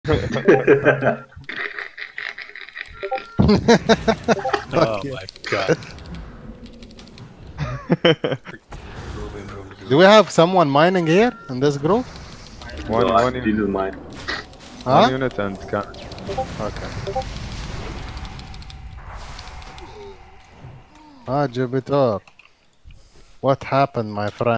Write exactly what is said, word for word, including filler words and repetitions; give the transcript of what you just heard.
Oh my god. Do we have someone mining here in this group? One, No, one, I didn't mine. one Huh? unit and can. Okay. Ah, Jupiter. What happened, my friend?